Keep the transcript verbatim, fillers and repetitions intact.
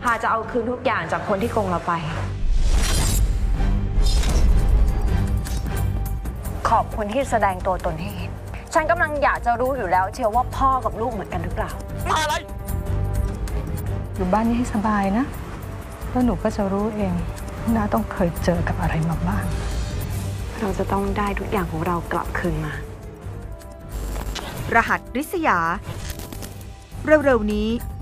าจะเอาคืนทุกอย่างจากคนที่โกงเราไปขอบคุณที่แสดงตัวตนให้เห็นฉันกำลังอยากจะรู้อยู่แล้วเชียวว่าพ่อกับลูกเหมือนกันหรือเปล่าอะไรอยู่บ้านนี้ให้สบายนะแล้วหนูก็จะรู้เองน้าต้องเคยเจอกับอะไรมาบ้างเราจะต้องได้ทุกอย่างของเรากลับคืนมารหัสริษยาเร็วๆนี้